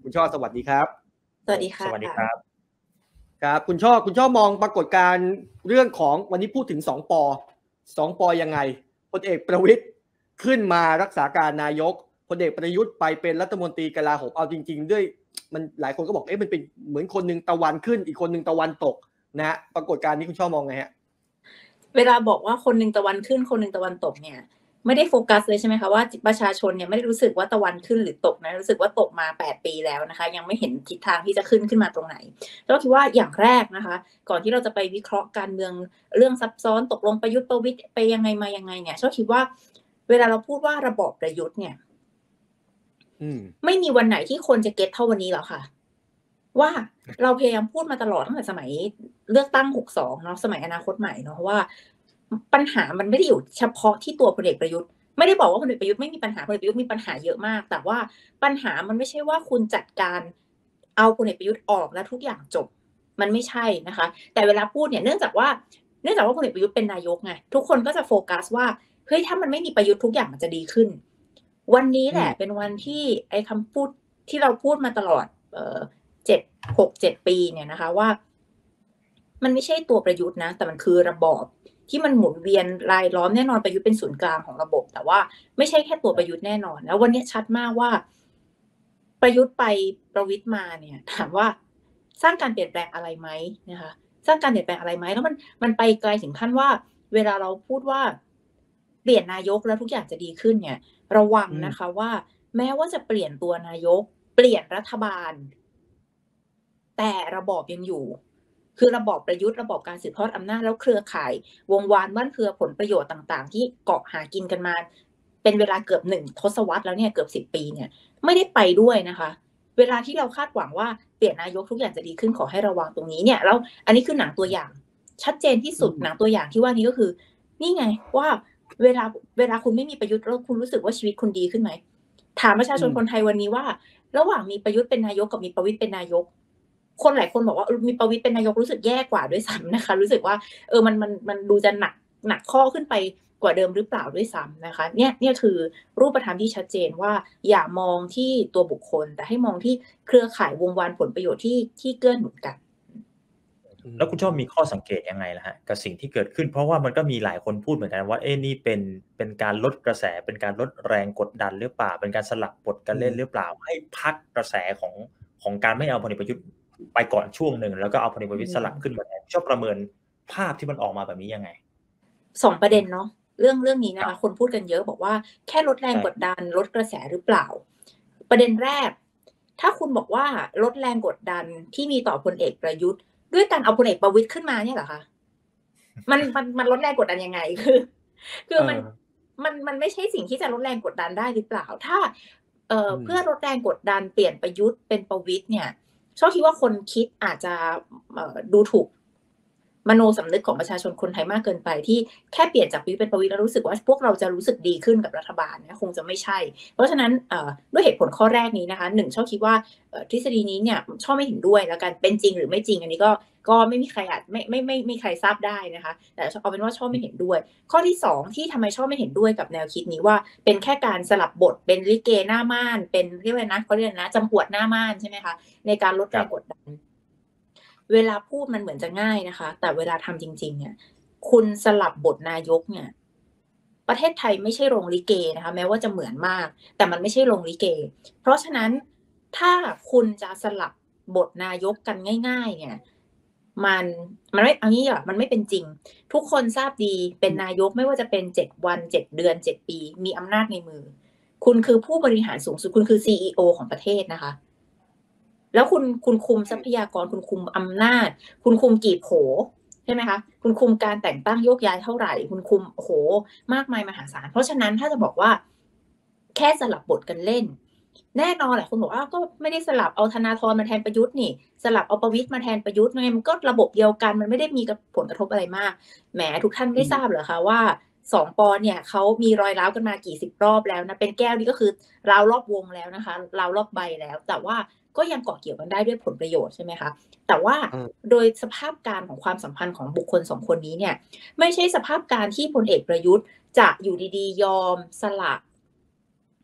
คุณช่อสวัสดีครับสวัสดีค่ะสวัสดีครับครับคุณช่อมองปรากฏการณ์เรื่องของวันนี้พูดถึง2 ปยังไงพลเอกประวิตรขึ้นมารักษาการนายกพลเอกประยุทธ์ไปเป็นรัฐมนตรีกลาโหมเอาจริงๆด้วยมันหลายคนก็บอกมันเป็นเหมือนคนนึงตะวันขึ้นอีกคนนึงตะวันตกนะฮะปรากฏการณ์นี้คุณช่อมองไงฮะเวลาบอกว่าคนนึงตะวันขึ้นคนนึงตะวันตกเนี่ยไม่ได้โฟกัสเลยใช่ไหมคะว่าประชาชนเนี่ยไม่ได้รู้สึกว่าตะวันขึ้นหรือตกนะรู้สึกว่าตกมา8 ปีแล้วนะคะยังไม่เห็นทิศทางที่จะขึ้นมาตรงไหนก็คิดว่าอย่างแรกนะคะก่อนที่เราจะไปวิเคราะห์การเมืองเรื่องซับซ้อนตกลงประยุทธ์ประวิตรไปยังไงมายังไงเนี่ยชอบคิดว่าเวลาเราพูดว่าระบอบประยุทธ์เนี่ยไม่มีวันไหนที่คนจะเก็ตเท่าวันนี้หรอกค่ะว่าเราพยายามพูดมาตลอดตั้งแต่สมัยเลือกตั้ง62เนาะสมัยอนาคตใหม่เนาะว่าปัญหามันไม่ได้อยู่เฉพาะที่ตัวพลเอกประยุทธ์ไม่ได้บอกว่าพลเอกประยุทธ์ไม่มีปัญหาพลเอกประยุทธ์มีปัญหาเยอะมากแต่ว่าปัญหามันไม่ใช่ว่าคุณจัดการเอาพลเอกประยุทธ์ออกแล้วทุกอย่างจบมันไม่ใช่นะคะแต่เวลาพูดเนี่ยเนื่องจากว่าพลเอกประยุทธ์เป็นนายกไงทุกคนก็จะโฟกัสว่าเฮ้ยถ้ามันไม่มีประยุทธ์ทุกอย่างมันจะดีขึ้นวันนี้แหละเป็นวันที่ไอ้คำพูดที่เราพูดมาตลอด7 ปีเนี่ยนะคะว่ามันไม่ใช่ตัวประยุทธ์นะแต่มันคือระบอบที่มันหมุนเวียนรายล้อมแน่นอนประยุทธ์เป็นศูนย์กลางของระบบแต่ว่าไม่ใช่แค่ตัวประยุทธ์แน่นอนแล้ววันนี้ชัดมากว่าประยุทธ์ไปประวิตรมาเนี่ยถามว่าสร้างการเปลี่ยนแปลงอะไรไหมนะคะสร้างการเปลี่ยนแปลงอะไรไหมแล้วมันไปไกลถึงขั้นว่าเวลาเราพูดว่าเปลี่ยนนายกแล้วทุกอย่างจะดีขึ้นเนี่ยระวังนะคะว่าแม้ว่าจะเปลี่ยนตัวนายกเปลี่ยนรัฐบาลแต่ระบอบยังอยู่คือระบอบประยุทธ์ระบอบการสืบทอดอำนาจแล้วเครือข่ายวงวานบ้านเครือผลประโยชน์ต่างๆที่เกาะหากินกันมาเป็นเวลาเกือบ1 ทศวรรษแล้วเนี่ยเกือบ10 ปีเนี่ยไม่ได้ไปด้วยนะคะเวลาที่เราคาดหวังว่าเปลี่ยนนายกทุกอย่างจะดีขึ้นขอให้ระวังตรงนี้เนี่ยแล้วอันนี้คือหนังตัวอย่างชัดเจนที่สุดหนังตัวอย่างที่ว่านี้ก็คือนี่ไงว่าเวลาคุณไม่มีประยุทธ์แล้วคุณรู้สึกว่าชีวิตคุณดีขึ้นไหมถามประชาชนคนไทยวันนี้ว่าระหว่างมีประยุทธ์เป็นนายกกับมีประวิตรเป็นนายกคนหลายคนบอกว่ามีประวิตรเป็นนายกรู้สึกแย่กว่าด้วยซ้ำนะคะรู้สึกว่ามันดูจะหนักข้อขึ้นไปกว่าเดิมหรือเปล่าด้วยซ้ำนะคะเนี่ยคือรูปธรรมที่ชัดเจนว่าอย่ามองที่ตัวบุคคลแต่ให้มองที่เครือข่ายวงวานผลประโยชน์ที่เกื้อหนุนกันแล้วคุณชอบมีข้อสังเกตยังไงล่ะฮะกับสิ่งที่เกิดขึ้นเพราะว่ามันก็มีหลายคนพูดเหมือนกันว่านี่เป็นการลดกระแสเป็นการลดแรงกดดันหรือเปล่าเป็นการสลับบทการเล่นหรือเปล่าให้พักกระแสของการไม่เอาพลเอกประยุทธ์ไปก่อนช่วงหนึ่งแล้วก็เอาพลเอกประวิตรสลับขึ้นมาแทนชอบประเมินภาพที่มันออกมาแบบนี้ยังไง 2 ประเด็นเนาะเรื่องนี้นะคะคนพูดกันเยอะบอกว่าแค่ลดแรงกดดันลดกระแสหรือเปล่าประเด็นแรกถ้าคุณบอกว่าลดแรงกดดันที่มีต่อพลเอกประยุทธ์ด้วยการเอาพลเอกประวิตรขึ้นมาเนี่ยเหรอคะมันลดแรงกดดันยังไงคือมันไม่ใช่สิ่งที่จะลดแรงกดดันได้หรือเปล่าถ้าเพื่อลดแรงกดดันเปลี่ยนประยุทธ์เป็นประวิตรเนี่ยชอบคิดว่าคนคิดอาจจะดูถูกมโนสำนึกของประชาชนคนไทยมากเกินไปที่แค่เปลี่ยนจากประยุทธ์เป็นประวิตรแล้วรู้สึกว่าพวกเราจะรู้สึกดีขึ้นกับรัฐบาลนะคงจะไม่ใช่เพราะฉะนั้นด้วยเหตุผลข้อแรกนี้นะคะ1ชอบคิดว่าทฤษฎีนี้เนี่ยชอบไม่เห็นด้วยแล้วกันเป็นจริงหรือไม่จริงอันนี้ก็ไม่มีใครไม่ใครทราบได้นะคะแต่เอาเป็นว่าชอบไม่เห็นด้วยข้อที่2ที่ทำไมชอบไม่เห็นด้วยกับแนวคิดนี้ว่าเป็นแค่การสลับบทเป็นลิเกหน้าม่านเป็นเรียกว่านะเขาเรียกนะจำปวดหน้าม่านใช่ไหมคะในการลดแรงกดดันเวลาพูดมันเหมือนจะง่ายนะคะแต่เวลาทำจริงๆเนี่ยคุณสลับบทนายกเนี่ยประเทศไทยไม่ใช่โรงลิเกนะคะแม้ว่าจะเหมือนมากแต่มันไม่ใช่โรงลิเกเพราะฉะนั้นถ้าคุณจะสลับบทนายกกันง่ายๆเนี่ยมันไม่อันนี้มันไม่เป็นจริงทุกคนทราบดีเป็นนายกไม่ว่าจะเป็น7 วัน7 เดือน7 ปีมีอำนาจในมือคุณคือผู้บริหารสูงสุดคุณคือ CEO ของประเทศนะคะแล้วคุณคุมทรัพยากรคุณคุมอำนาจคุณคุมกี่โผใช่ไหมคะคุณคุมการแต่งตั้งโยกย้ายเท่าไหร่คุณคุมโอ้โหมากมายมหาศาลเพราะฉะนั้นถ้าจะบอกว่าแค่สลับบทกันเล่นแน่นอนแหละคุณบอกว่าก็ไม่ได้สลับเอาธนาธรมาแทนประยุทธ์นี่สลับเอาประวิตรมาแทนประยุทธ์ไงมันก็ระบบเดียวกันมันไม่ได้มีผลกระทบอะไรมากแหมทุกท่านไม่ทราบเหรอคะว่า2 ป.เนี่ยเขามีรอยร้าวกันมากี่10 รอบแล้วนะเป็นแก้วนี่ก็คือราวรอบวงแล้วนะคะราวรอบใบแล้วแต่ว่าก็ยังเกาะเกี่ยวกันได้ด้วยผลประโยชน์ใช่ไหมคะแต่ว่าโดยสภาพการของความสัมพันธ์ของบุคคล2 คนนี้เนี่ยไม่ใช่สภาพการที่พลเอกประยุทธ์จะอยู่ดีๆยอมสละ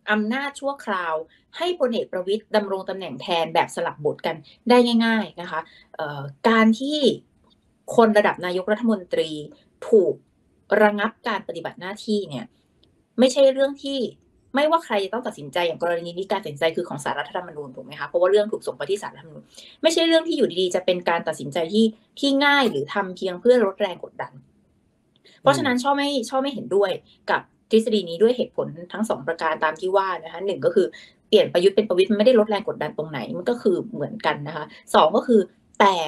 อำนาจชั่วคราวให้พลเอกประวิตรดำรงตำแหน่งแทนแบบสลับบทกันได้ง่ายๆนะคะการที่คนระดับนายกรัฐมนตรีถูกระงับการปฏิบัติหน้าที่เนี่ยไม่ใช่เรื่องที่ไม่ว่าใครจะต้องตัดสินใจอย่างกรณีนี้การตัดสินใจคือของศาลรัฐธรรมนูญถูกไหมคะเพราะว่าเรื่องถูกส่งไปที่ศาลรัฐธรรมนูญไม่ใช่เรื่องที่อยู่ดีๆจะเป็นการตัดสินใจที่ง่ายหรือทำเพียงเพื่อลดแรงกดดันเพราะฉะนั้นชอบไม่เห็นด้วยกับทฤษฎีนี้ด้วยเหตุผลทั้ง2ประการตามที่ว่านะคะ1ก็คือเปลี่ยนประยุทธ์เป็นประวิตรมันไม่ได้ลดแรงกดดันตรงไหนมันก็คือเหมือนกันนะคะ2ก็คือแต่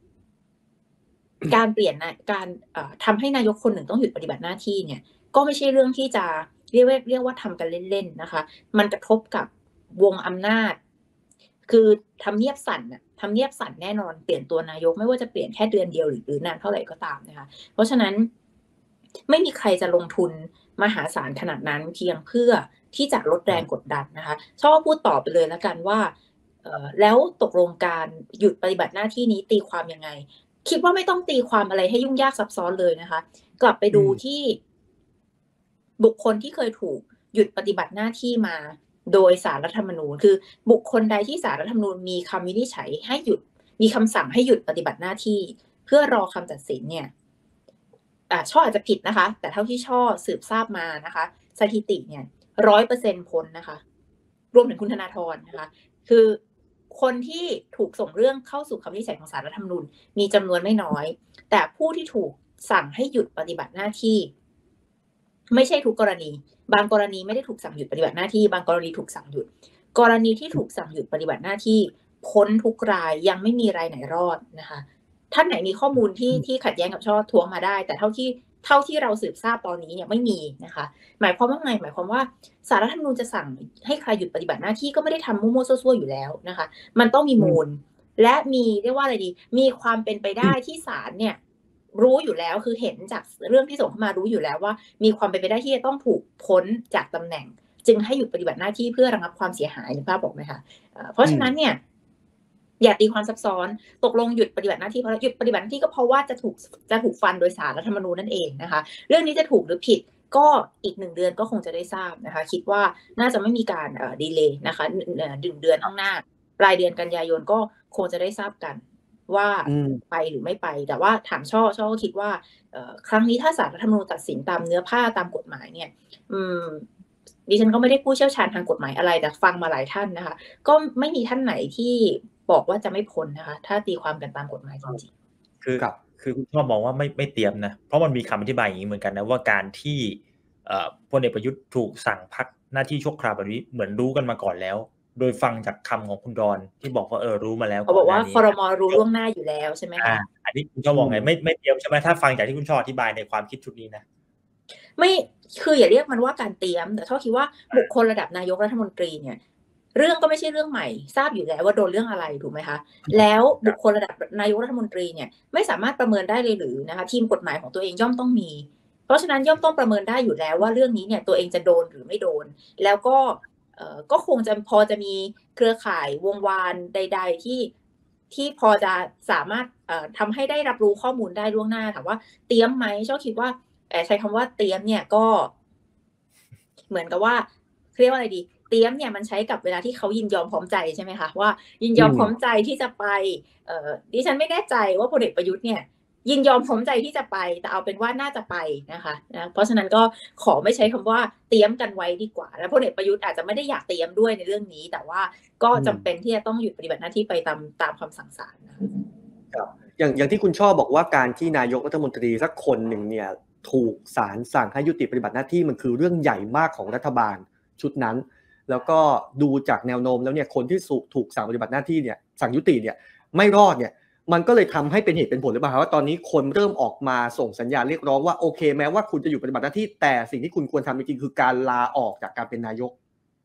การเปลี่ยนการทำให้นายกคนหนึ่งต้องหยุดปฏิบัติหน้าที่เนี่ยก็ไม่ใช่เรื่องที่จะเรียกว่าทำกันเล่นๆนะคะมันกระทบกับวงอำนาจคือทำเนียบสั่นแน่นอนเปลี่ยนตัวนายกไม่ว่าจะเปลี่ยนแค่เดือนเดียวหรือนานเท่าไหร่ก็ตามนะคะเพราะฉะนั้นไม่มีใครจะลงทุนมหาศาลขนาดนั้นเพียงเพื่อที่จะลดแรงกดดันนะคะชอบพูดต่อไปเลยแล้วกันว่าแล้วตกลงการหยุดปฏิบัติหน้าที่นี้ตีความยังไงคิดว่าไม่ต้องตีความอะไรให้ยุ่งยากซับซ้อนเลยนะคะกลับไปดูที่บุคคลที่เคยถูกหยุดปฏิบัติหน้าที่มาโดยศาลรัฐธรรมนูญคือบุคคลใดที่ศาลรัฐธรรมนูญมีคำวินิจฉัยให้หยุดมีคำสั่งให้หยุดปฏิบัติหน้าที่เพื่อรอคำตัดสินเนี่ยช่ออาจจะผิดนะคะแต่เท่าที่ช่อสืบทราบมานะคะสถิติเนี่ย 100% พ้นนะคะรวมถึงคุณธนาธรนะคะคือคนที่ถูกส่งเรื่องเข้าสู่คำวินิจฉัยของศาลรัฐธรรมนูญมีจำนวนไม่น้อยแต่ผู้ที่ถูกสั่งให้หยุดปฏิบัติหน้าที่ไม่ใช่ทุกกรณีบางกรณีไม่ได้ถูกสั่งหยุดปฏิบัติหน้าที่บางกรณีถูกสั่งหยุดกรณีที่ถูกสั่งหยุดปฏิบัติหน้าที่พ้นทุกรายยังไม่มีรายไหนรอดนะคะท่านไหนมีข้อมูลที่ขัดแย้งกับช่อท้วงมาได้แต่เท่าที่เราสืบทราบตอนนี้เนี่ยไม่มีนะคะหมายความว่าไงหมายความว่าศาลรัฐธรรมนูญจะสั่งให้ใครหยุดปฏิบัติหน้าที่ก็ไม่ได้ทำมั่วๆซั่วๆอยู่แล้วนะคะมันต้องมีมูลและมีเรียกว่าอะไรดีมีความเป็นไปได้ที่ศาลเนี่ยรู้อยู่แล้วคือเห็นจากเรื่องที่ส่งเข้ามารู้อยู่แล้วว่ามีความเป็นไปได้ที่จะต้องถูกพ้นจากตำแหน่งจึงให้หยุดปฏิบัติหน้าที่เพื่อระงับความเสียหายนึกภาพบอกไหมคะเพราะฉะนั้นเนี่ยอย่าตีความซับซ้อนตกลงหยุดปฏิบัติหน้าที่เพราะหยุดปฏิบัติหน้าที่ก็เพราะว่าจะถูกฟันโดยศาลรัฐธรรมนูญนั่นเองนะคะเรื่องนี้จะถูกหรือผิดก็อีก1เดือนก็คงจะได้ทราบนะคะคิดว่าน่าจะไม่มีการดีเลย์นะคะ1เดือนข้างหน้าปลายเดือนกันยายนก็คงจะได้ทราบกันว่าไปหรือไม่ไปแต่ว่าถามช่อก็คิดว่าครั้งนี้ถ้าศาลรัฐธรรมนูญตัดสินตามเนื้อผ้าตามกฎหมายเนี่ยดิฉันก็ไม่ได้ผู้เชี่ยวชาญทางกฎหมายอะไรแต่ฟังมาหลายท่านนะคะก็ไม่มีท่านไหนที่บอกว่าจะไม่พ้นนะคะถ้าตีความกันตามกฎหมายจริงๆคือคุณชอบมองว่าไม่เตรียมนะเพราะมันมีคำอธิบายอย่างนี้เหมือนกันนะว่าการที่พลเอกประยุทธ์ถูกสั่งพักหน้าที่ชั่วคราวแบบนี้เหมือนรู้กันมาก่อนแล้วโดยฟังจากคำของคุณดอนที่บอกว่ารู้มาแล้วเขาบอกว่าครม.รู้ล่วงหน้าอยู่แล้วใช่ไหมคะอันนี้คุณชอบมองไงไม่เตรียมใช่ไหมถ้าฟังจากที่คุณชอบอธิบายในความคิดชุดนี้นะไม่คืออย่าเรียกมันว่าการเตรียมแต่ชอบคิดว่าบุคคลระดับนายกรัฐมนตรีเนี่ยเรื่องก็ไม่ใช่เรื่องใหม่ทราบอยู่แล้วว่าโดนเรื่องอะไรถูกไหมคะแล้วบุคคลระดับนายกรัฐมนตรีเนี่ยไม่สามารถประเมินได้เลยหรือนะคะทีมกฎหมายของตัวเองย่อมต้องมีเพราะฉะนั้นย่อมต้องประเมินได้อยู่แล้วว่าเรื่องนี้เนี่ยตัวเองจะโดนหรือไม่โดนแล้วก็คงจะพอจะมีเครือข่ายวงวานใดๆที่พอจะสามารถทำให้ได้รับรู้ข้อมูลได้ล่วงหน้าถามว่าเตรียมไหมชอบคิดว่าใช้คำว่าเตรียมเนี่ยก็เหมือนกับว่าเรียกว่าอะไรดีเตรียมเนี่ยมันใช้กับเวลาที่เขายินยอมพร้อมใจใช่ไหมคะว่ายินยอมพร้อมใจที่จะไปดิฉันไม่แน่ใจว่าพลเอกประยุทธ์เนี่ยยินยอมพร้อมใจที่จะไปแต่เอาเป็นว่าน่าจะไปนะคะนะเพราะฉะนั้นก็ขอไม่ใช้คำว่าเตรียมกันไว้ดีกว่าแล้วพลเอกประยุทธ์อาจจะไม่ได้อยากเตรียมด้วยในเรื่องนี้แต่ว่าก็จำเป็นที่จะต้องหยุดปฏิบัติหน้าที่ไปตามคำสั่งศาลนะครับอย่างที่คุณชอบบอกว่าการที่นายกรัฐมนตรีสักคนหนึ่งเนี่ยถูกศาลสั่งให้ยุติปฏิบัติหน้าที่มันคือเรื่องใหญ่มากของรัฐบาลชุดนั้นแล้วก็ดูจากแนวโน้มแล้วเนี่ยคนที่ถูกสั่งปฏิบัติหน้าที่เนี่ยสั่งยุติเนี่ยไม่รอดเนี่ยมันก็เลยทำให้เป็นเหตุเป็นผลหรือเปล่าว่าตอนนี้คนเริ่มออกมาส่งสัญญาณเรียกร้องว่าโอเคแม้ว่าคุณจะอยู่ปฏิบัติหน้าที่แต่สิ่งที่คุณควรทำจริงๆคือการลาออกจากการเป็นนายก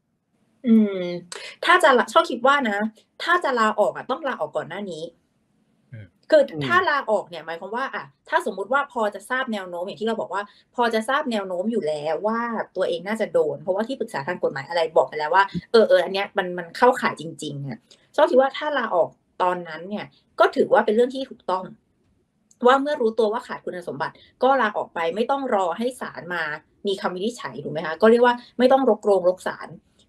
ถ้าจะชอบคิดว่านะถ้าจะลาออกต้องลาออกก่อนหน้านี้คือถ้าลาออกเนี่ยหมายความว่าถ้าสมมุติว่าพอจะทราบแนวโน้มอย่างที่เราบอกว่าพอจะทราบแนวโน้มอยู่แล้วว่าตัวเองน่าจะโดนเพราะว่าที่ปรึกษาทางกฎหมายอะไรบอกไปแล้วว่าอันเนี้ยมันเข้าข่ายจริงๆเนี่ยชอบคิดว่าถ้าลาออกตอนนั้นเนี่ยก็ถือว่าเป็นเรื่องที่ถูกต้องว่าเมื่อรู้ตัวว่าขาดคุณสมบัติก็ลาออกไปไม่ต้องรอให้ศาลมามีคำวินิจฉัยถูกไหมคะก็เรียกว่าไม่ต้องรกศาล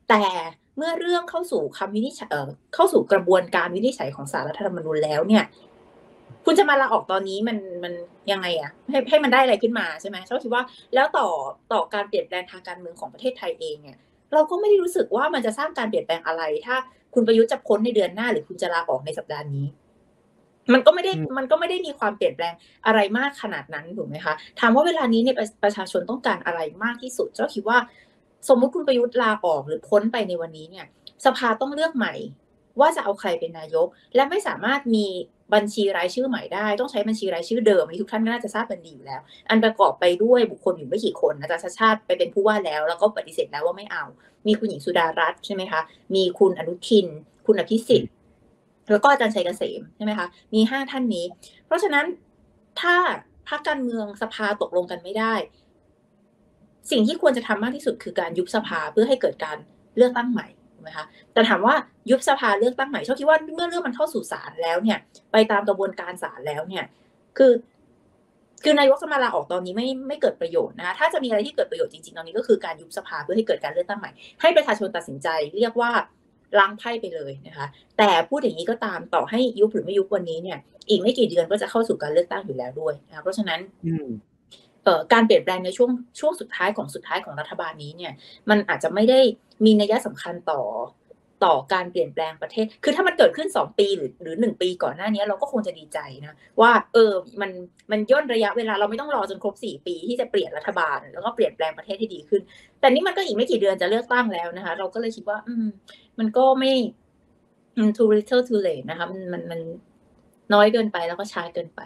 แต่เมื่อเรื่องเข้าสู่คำวินิจฉัยเข้าสู่กระบวนการวินิจฉัยของศาลรัฐธรรมนูญแล้วเนี่ยคุณจะมาลาออกตอนนี้มันยังไงอะให้มันได้อะไรขึ้นมาใช่ไหมชอบคิดว่าแล้วต่อการเปลี่ยนแปลงทางการเมืองของประเทศไทยเองเนี่ยเราก็ไม่ได้รู้สึกว่ามันจะสร้างการเปลี่ยนแปลงอะไรถ้าคุณประยุทธ์จะพ้นในเดือนหน้าหรือคุณจะลาออกในสัปดาห์นี้มันก็ไม่ได้มีความเปลี่ยนแปลงอะไรมากขนาดนั้นถูกไหมคะถามว่าเวลานี้เนี่ยประชาชนต้องการอะไรมากที่สุดเจ้าคิดว่าสมมุติคุณประยุทธ์ลาออกหรือพ้นไปในวันนี้เนี่ยสภาต้องเลือกใหม่ว่าจะเอาใครเป็นนายกและไม่สามารถมีบัญชีรายชื่อใหม่ได้ต้องใช้บัญชีรายชื่อเดิมที่ทุกท่านก็น่าจะทราบกันดีอยู่แล้วอันประกอบไปด้วยบุคคลอยู่ไม่กี่คนอาจารย์ชาติชาติไปเป็นผู้ว่าแล้วก็ปฏิเสธแล้วว่าไม่เอามีคุณหญิงสุดารัตน์ใช่ไหมคะมีคุณอนุทินคุณอภิสิทธิ์แล้วก็อาจารย์ชัยเกษมใช่ไหมคะมี5ท่านนี้เพราะฉะนั้นถ้าพรรคการเมืองสภาตกลงกันไม่ได้สิ่งที่ควรจะทำมากที่สุดคือการยุบสภาเพื่อให้เกิดการเลือกตั้งใหม่ถูกไหมคะแต่ถามว่ายุบสภาเลือกตั้งใหม่ชอบคิดว่าเมื่อเรื่องมันเข้าสู่ศาลแล้วเนี่ยไปตามกระบวนการศาลแล้วเนี่ยคือนายกจะมาลาออกตอนนี้ไม่เกิดประโยชน์นะคะถ้าจะมีอะไรที่เกิดประโยชน์จริงๆตอนนี้ก็คือการยุบสภาเพื่อให้เกิดการเลือกตั้งใหม่ให้ประชาชนตัดสินใจเรียกว่าล้างไพ่ไปเลยนะคะแต่พูดอย่างนี้ก็ตามต่อให้ยุบหรือไม่ยุบวันนี้เนี่ยอีกไม่กี่เดือนก็จะเข้าสู่การเลือกตั้งอยู่แล้วด้วยนะคะเพราะฉะนั้นการเปลี่ยนแปลงในช่วงสุดท้ายของรัฐบาลนี้เนี่ยมันอาจจะไม่ได้มีนัยสำคัญต่อการเปลี่ยนแปลงประเทศคือถ้ามันเกิดขึ้น2ปีหรือ1ปีก่อนหน้านี้เราก็คงจะดีใจนะว่ามันย่นระยะเวลาเราไม่ต้องรอจนครบ4ปีที่จะเปลี่ยนรัฐบาลแล้วก็เปลี่ยนแปลงประเทศให้ดีขึ้นแต่นี่มันก็อีกไม่กี่เดือนจะเลือกตั้งแล้วนะคะเราก็เลยคิดว่ามันก็ไม่too little too late นะคะมันน้อยเกินไปแล้วก็ช้าเกินไป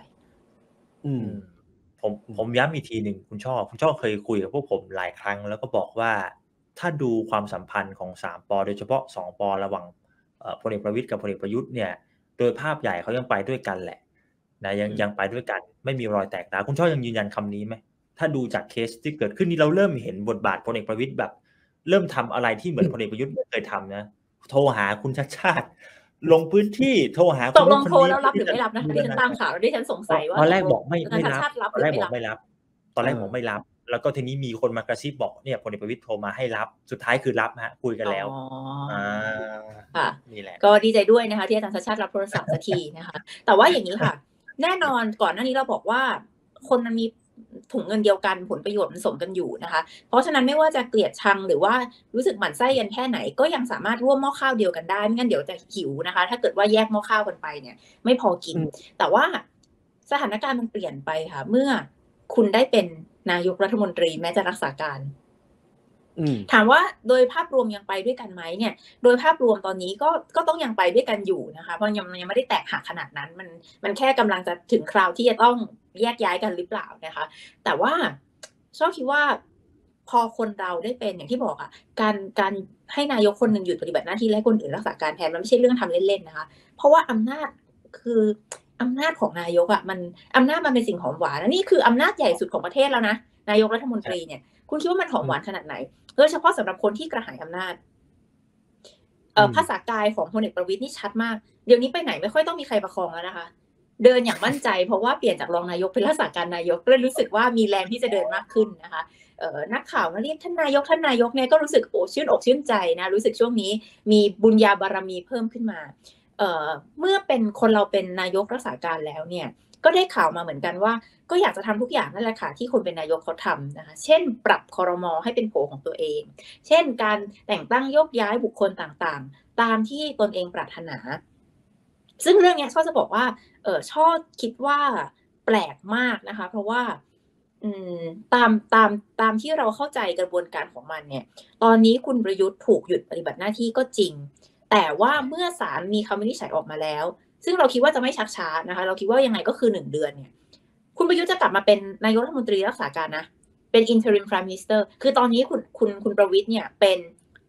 ผมย้ำอีกทีหนึ่งคุณช่อเคยคุยกับพวกผมหลายครั้งแล้วก็บอกว่าถ้าดูความสัมพันธ์ของ3 ป.โดยเฉพาะ2 ป.ระหว่างพลเอกประวิตรกับพลเอกประยุทธ์เนี่ยโดยภาพใหญ่เขายังไปด้วยกันแหละนะยังไปด้วยกันไม่มีรอยแตกร้าวคุณช่อยังยืนยันคำนี้ไหมถ้าดูจากเคสที่เกิดขึ้นนี่เราเริ่มเห็นบทบาทพลเอกประวิตรแบบเริ่มทำอะไรที่เหมือนพลเอกประยุทธ์ไม่เคยทำนะโทรหาคุณชาติชาติลงพื้นที่โทรหาตกลงโทรแล้วรับหรือไม่รับนะคะที่ฉันตามข่าวที่ฉันสงสัยว่าตอนแรกบอกไม่รับตอนแรกบอกไม่รับแล้วก็ทีนี้มีคนมากระซิบบอกเนี่ยพลเอกประวิตรโทรมาให้รับสุดท้ายคือรับฮะคุยกันแล้วค่ะนี่แหละก็ดีใจด้วยนะคะที่อาจารย์ชาติรับโทรศัพท์สักทีนะคะแต่ว่าอย่างนี้ค่ะแน่นอนก่อนหน้านี้เราบอกว่าคนมันมีถุงเงินเดียวกันผลประโยชน์มันสมกันอยู่นะคะเพราะฉะนั้นไม่ว่าจะเกลียดชังหรือว่ารู้สึกหมั่นไส้กันแค่ไหนก็ยังสามารถร่วมหม้อข้าวเดียวกันได้ไม่งั้นเดี๋ยวจะหิวนะคะถ้าเกิดว่าแยกหม้อข้าวกันไปเนี่ยไม่พอกินแต่ว่าสถานการณ์มันเปลี่ยนไปค่ะเมื่อคุณได้เป็นนายกรัฐมนตรีแม้จะรักษาการถามว่าโดยภาพรวมยังไปด้วยกันไหมเนี่ยโดยภาพรวมตอนนี้ก็ต้องยังไปด้วยกันอยู่นะคะเพราะยังไม่ได้แตกหักขนาดนั้นมันแค่กำลังจะถึงคราวที่จะต้องแยกย้ายกันหรือเปล่านะคะแต่ว่าชอบคิดว่าพอคนเราได้เป็นอย่างที่บอกอ่ะการให้นายกคนหนึ่งหยุดปฏิบัติหน้าที่และคนอื่นรักษาการแทนมันไม่ใช่เรื่องทำเล่นๆนะคะเพราะว่าอำนาจของนายกอ่ะอำนาจมันเป็นสิ่งหอมหวานนี่คืออำนาจใหญ่สุดของประเทศแล้วนะนายกรัฐมนตรีเนี่ยคุณคิดว่ามันหอมหวานขนาดไหนโดยเฉพาะสำหรับคนที่กระหายอำนาจภาษากายของพลเอกประวิตรนี่ชัดมากเดี๋ยวนี้ไปไหนไม่ค่อยต้องมีใครประคองแล้วนะคะเดินอย่างมั่นใจเพราะว่าเปลี่ยนจากรองนายกเป็นรักษาการนายกก็เลยรู้สึกว่ามีแรงที่จะเดินมากขึ้นนะคะนักข่าวมาเรียกท่านนายกเนี่ยก็รู้สึกชื่นอกชื่นใจนะรู้สึกช่วงนี้มีบุญญาบารมีเพิ่มขึ้นมาเมื่อเป็นคนเราเป็นนายกรักษาการแล้วเนี่ยก็ได้ข่าวมาเหมือนกันว่าก็อยากจะทำทุกอย่างนั่นแหละค่ะที่คนเป็นนายกเขาทำนะคะเช่นปรับครม.ให้เป็นโผของตัวเองเช่นการแต่งตั้งโยกย้ายบุคคลต่างๆตามที่ตนเองปรารถนาซึ่งเรื่องนี้ช่อจะบอกว่าช่อคิดว่าแปลกมากนะคะเพราะว่าตามที่เราเข้าใจกระบวนการของมันเนี่ยตอนนี้คุณประยุทธ์ถูกหยุดปฏิบัติหน้าที่ก็จริงแต่ว่าเมื่อศาลมีคำวินิจฉัยออกมาแล้วซึ่งเราคิดว่าจะไม่ชักช้านะคะเราคิดว่ายังไงก็คือ1 เดือนเนี่ยคุณประยุทธ์จะกลับมาเป็นนายกรัฐมนตรีรักษาการนะเป็น interim prime minister คือตอนนี้คุณประวิตรเนี่ยเป็น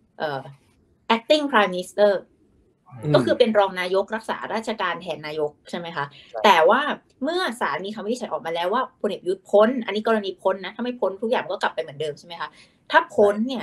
acting prime minister ก็คือเป็นรองนายกรักษาราชการแทนนายกใช่ไหมคะแต่ว่าเมื่อศาลมีคำวินิจฉัยออกมาแล้วว่าพลเอกประยุทธ์พ้นอันนี้กรณีพ้นนะถ้าไม่พ้นทุกอย่างก็กลับไปเหมือนเดิมใช่ไหมคะถ้าพ้นเนี่ย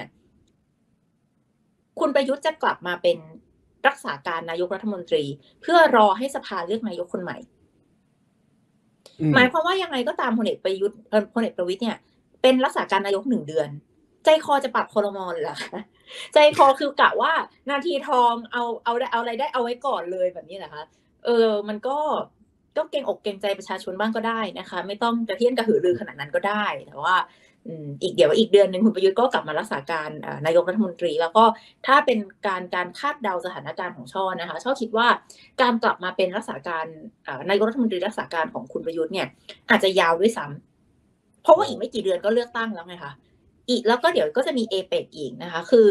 คุณประยุทธ์จะกลับมาเป็นรักษาการนายกรัฐมนตรีเพื่อรอให้สภาเลือกนายกคนใหม่หมายความว่ายังไงก็ตามพลเอกประวิตรเนี่ยเป็นรักษาการนายก1 เดือนใจคอจะปรับครม.เลยเหรอคะใจคอคือกะว่านาทีทองเอาอะไรได้เอาไว้ก่อนเลยแบบนี้เหรอคะมันก็เกรงอกเกรงใจประชาชนบ้างก็ได้นะคะ ไม่ต้องกระเทียนกระหือรือขนาดนั้นก็ได้แต่ว่าอีกเดือนนึงคุณประยุทธ์ก็กลับมารักษาการนายกรัฐมนตรีแล้วก็ถ้าเป็นการคาดเดาสถานการณ์ของช่อนะคะช่อคิดว่าการกลับมาเป็นรักษาการนายกรัฐมนตรีรักษาการของคุณประยุทธ์เนี่ยอาจจะยาวด้วยซ้ำเพราะว่าอีกไม่กี่เดือนก็เลือกตั้งแล้วไงคะอีกแล้วก็เดี๋ยวก็จะมีเอเปกอีกนะคะคือ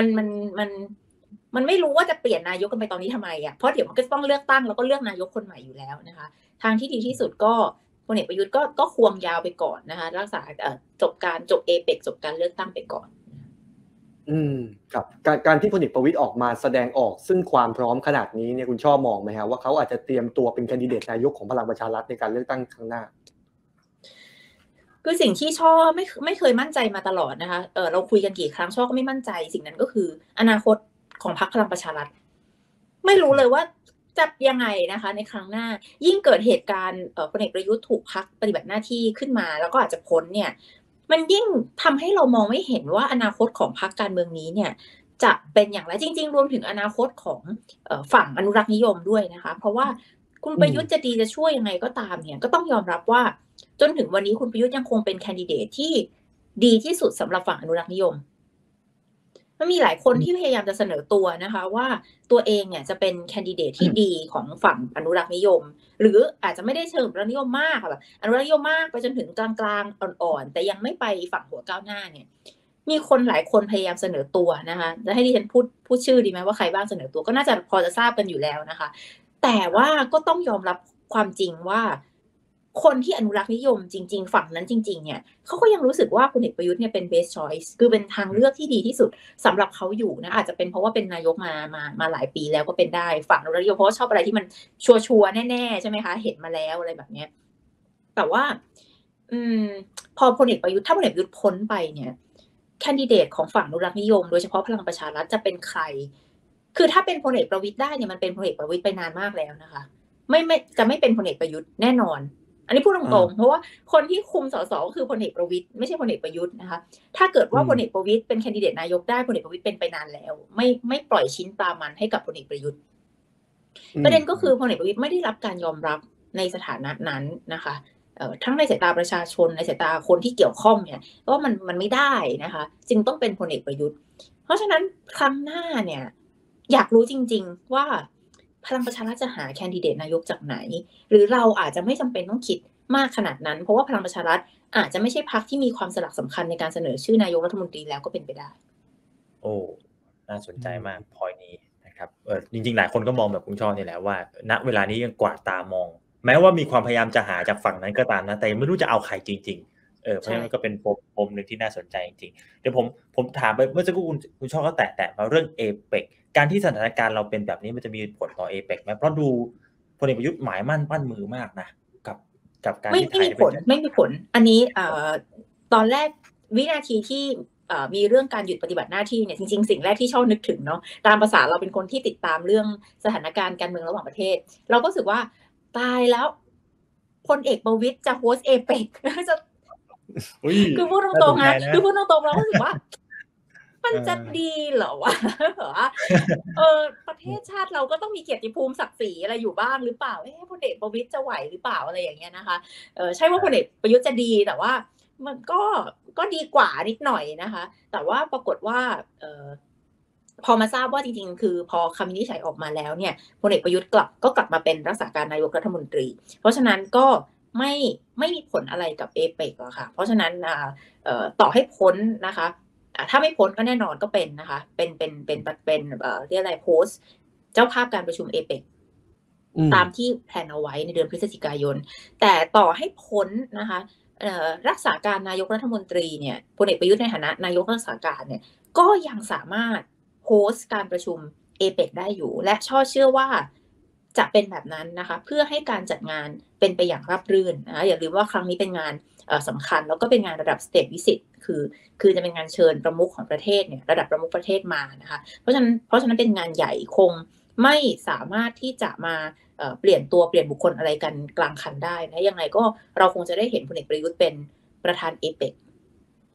มันไม่รู้ว่าจะเปลี่ยนนายกกันไปตอนนี้ทำไมอ่ะเพราะเดี๋ยวมันก็ต้องเลือกตั้งแล้วก็เลือกนายกคนใหม่อยู่แล้วนะคะทางที่ดีที่สุดก็พลเอกประยุทธ์ก็ควงยาวไปก่อนนะคะรักษาจบเอเปกจบการเลือกตั้งไปก่อนครับการที่พลเอกประวิตรออกมาแสดงออกซึ่งความพร้อมขนาดนี้เนี่ยคุณชอบมองไหมครับว่าเขาอาจจะเตรียมตัวเป็นแคนดิเดตนายกของพลังประชารัฐในการเลือกตั้งครั้งหน้าคือสิ่งที่ช่อไม่เคยมั่นใจมาตลอดนะคะเราคุยกันกี่ครั้งช่อก็ไม่มั่นใจสิ่งนั้นก็คืออนาคตของพรรคพลังประชารัฐไม่รู้เลยว่าจะยังไงนะคะในครั้งหน้ายิ่งเกิดเหตุการณ์พลเอกประยุทธ์ถูกพักปฏิบัติหน้าที่ขึ้นมาแล้วก็อาจจะพ้นเนี่ยมันยิ่งทำให้เรามองไม่เห็นว่าอนาคตของพรรคการเมืองนี้เนี่ยจะเป็นอย่างไรจริงๆรวมถึงอนาคตของฝั่งอนุรักษ์นิยมด้วยนะคะเพราะว่าคุณประยุทธ์จะดีจะช่วยยังไงก็ตามเนี่ยก็ต้องยอมรับว่าจนถึงวันนี้คุณประยุทธ์ยังคงเป็นแคนดิเดตที่ดีที่สุดสำหรับฝั่งอนุรักษ์นิยมมันมีหลายคนที่พยายามจะเสนอตัวนะคะว่าตัวเองเนี่ยจะเป็นแคนดิเดตที่ดีของฝั่งอนุรักษ์นิยมหรืออาจจะไม่ได้เชิงอนุรักษ์นิยมมากค่ะแบบอนุรักษ์นิยมมากไปจนถึงกลางๆอ่อนๆแต่ยังไม่ไปฝั่งหัวก้าวหน้าเนี่ยมีคนหลายคนพยายามเสนอตัวนะคะจะให้ดิฉันพูดชื่อดีไหมว่าใครบ้างเสนอตัวก็น่าจะพอจะทราบกันอยู่แล้วนะคะแต่ว่าก็ต้องยอมรับความจริงว่าคนที่อนุรักษ์นิยมจริงๆฝั่งนั้นจริงๆเนี่ยเขาก็ยังรู้สึกว่าพลเอกประยุทธ์เนี่ยเป็น best choice คือเป็นทางเลือกที่ดีที่สุดสำหรับเขาอยู่นะอาจจะเป็นเพราะว่าเป็นนายกมาหลายปีแล้วก็เป็นได้ฝั่งอนุรักษ์นิยมเพราะว่าชอบอะไรที่มันชัวร์แน่ๆใช่ไหมคะเห็นมาแล้วอะไรแบบนี้แต่ว่าพอพลเอกประยุทธ์ถ้าพลเอกประยุทธ์พ้นไปเนี่ยแคนดิเดตของฝั่งอนุรักษ์นิยมโดยเฉพาะพลังประชารัฐจะเป็นใครคือถ้าเป็นพลเอกประวิตรได้เนี่ยมันเป็นพลเอกประวิตรไปนานมากแล้วนะคะไม่จะไม่เป็นพลเอกประยุทธ์แน่นอนอันนี้พูดตรงๆเพราะว่าคนที่คุมสสก็คือพลเอกประวิตรไม่ใช่พลเอกประยุทธ์นะคะถ้าเกิดว่าพลเอกประวิตรเป็นแคนดิเดตนายกได้พลเอกประวิตรเป็นไปนานแล้วไม่ปล่อยชิ้นปลามันให้กับพลเอกประยุทธ์ประเด็นก็คือพลเอกประวิตรไม่ได้รับการยอมรับในสถานะนั้นนะคะทั้งในสายตาประชาชนในสายตาคนที่เกี่ยวข้องเนี่ยว่ามันไม่ได้นะคะจึงต้องเป็นพลเอกประยุทธ์เพราะฉะนั้นครั้งหน้าเนี่ยอยากรู้จริงๆว่าพลังประชารัฐจะหาแคนดิเดตนายกจากไหนหรือเราอาจจะไม่จำเป็นต้องคิดมากขนาดนั้นเพราะว่าพลังประชารัฐอาจจะไม่ใช่พรรคที่มีความสลักสำคัญในการเสนอชื่อนายกรัฐมนตรีแล้วก็เป็นไปได้โอ้น่าสนใจมากพอยนี้นะครับจริงๆหลายคนก็มองแบบคุณชอบนี่แหละว่าณเวลานี้ยังกวาดตามองแม้ว่ามีความพยายามจะหาจากฝั่งนั้นก็ตามนะแต่ไม่รู้จะเอาใครจริงๆเพราะฉะนั้นก็เป็นปมหนึ่งที่น่าสนใจจริงๆเดี๋ยวผมถามไปเมื่อสักครู่คุณชอบก็แตะมาเรื่องเอเปกการที่สถานการณ์เราเป็นแบบนี้มันจะมีผลต่อเอเปกไหมเพราะดูพลเอกประยุทธ์หมายมั่นปั้นมือมากนะกับการที่ไทยไม่มีผลอันนี้ตอนแรกวินาทีที่มีเรื่องการหยุดปฏิบัติหน้าที่เนี่ยจริงๆสิ่งแรกที่ชอบนึกถึงเนาะตามภาษาเราเป็นคนที่ติดตามเรื่องสถานการณ์การเมืองระหว่างประเทศเราก็รู้สึกว่าตายแล้วพลเอกประวิตรจะโฮสต์เอเปกจะคือพูดตรงๆนะคือพูดตรงๆเราก็รู้สึกว่ามันจะดีเหรอวะประเทศชาติเราก็ต้องมีเกียรติภูมิศักดิ์ศรีอะไรอยู่บ้างหรือเปล่าพลเอกประวิตรจะไหวหรือเปล่าอะไรอย่างเงี้ยนะคะใช่ว่าพลเอกประยุทธ์จะดีแต่ว่ามันก็ดีกว่านิดหน่อยนะคะแต่ว่าปรากฏว่าพอมาทราบว่าจริงๆคือพอคำวินิจฉัยออกมาแล้วเนี่ยพลเอกประยุทธ์กลับมาเป็นรักษาการนายกรัฐมนตรีเพราะฉะนั้นก็ไม่มีผลอะไรกับเอเปกหรอกค่ะเพราะฉะนั้นต่อให้พ้นนะคะถ้าไม่พ้นก็แน่นอนก็เป็นนะคะเป็นเรียกอะไรโพสต์เจ้าภาพการประชุมเอเปกตามที่แพลนเอาไว้ในเดือนพฤศจิกายนแต่ต่อให้พ้นนะคะรักษาการนายกรัฐมนตรีเนี่ยพลเอกประยุทธ์ในฐานะนายกรักษาการเนี่ยก็ยังสามารถโฮสต์การประชุมเอเปกได้อยู่และช่อเชื่อว่าจะเป็นแบบนั้นนะคะเพื่อให้การจัดงานเป็นไปอย่างราบรื่นนะอย่าลืมว่าครั้งนี้เป็นงานสำคัญแล้วก็เป็นงานระดับ State Visit คือจะเป็นงานเชิญประมุขของประเทศเนี่ยระดับประมุขประเทศมานะคะเพราะฉะนั้นเป็นงานใหญ่คงไม่สามารถที่จะมาเปลี่ยนบุคคลอะไรกันกลางคันได้นะยังไงก็เราคงจะได้เห็นพลเอกประยุทธ์เป็นประธานเอเปก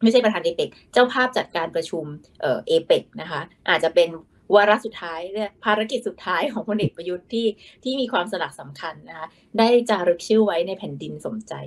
ไม่ใช่ประธานเอเปกเจ้าภาพจัดการประชุมเอเปกนะคะอาจจะเป็นวาระสุดท้ายเนี่ยภารกิจสุดท้ายของพลเอกประยุทธ์ที่มีความสลักสำคัญนะคะได้จารึกชื่อไว้ในแผ่นดินสมใจ